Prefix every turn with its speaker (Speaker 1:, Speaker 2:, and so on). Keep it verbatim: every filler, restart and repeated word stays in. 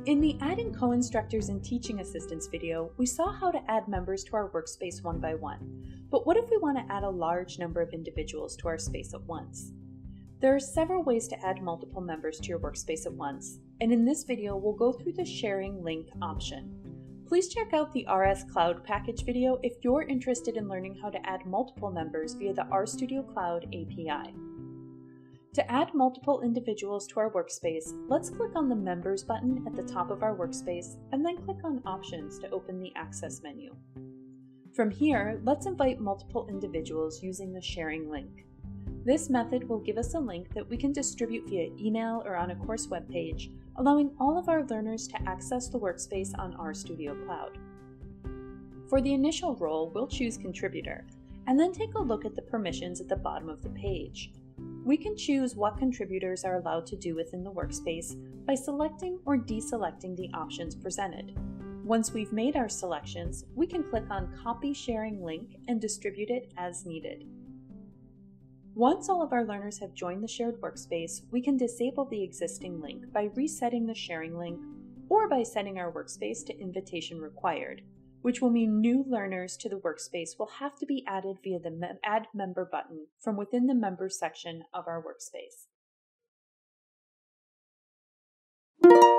Speaker 1: In the Adding Co-Instructors and Teaching Assistants video, we saw how to add members to our workspace one by one. But what if we want to add a large number of individuals to our space at once? There are several ways to add multiple members to your workspace at once, and in this video we'll go through the sharing link option. Please check out the R S Cloud package video if you're interested in learning how to add multiple members via the RStudio Cloud A P I. To add multiple individuals to our workspace, let's click on the Members button at the top of our workspace and then click on Options to open the Access menu. From here, let's invite multiple individuals using the sharing link. This method will give us a link that we can distribute via email or on a course webpage, allowing all of our learners to access the workspace on RStudio Cloud. For the initial role, we'll choose Contributor, and then take a look at the permissions at the bottom of the page. We can choose what contributors are allowed to do within the workspace by selecting or deselecting the options presented. Once we've made our selections, we can click on Copy Sharing Link and distribute it as needed. Once all of our learners have joined the shared workspace, we can disable the existing link by resetting the sharing link or by setting our workspace to Invitation Required, which will mean new learners to the workspace will have to be added via the Add Member button from within the Members section of our workspace.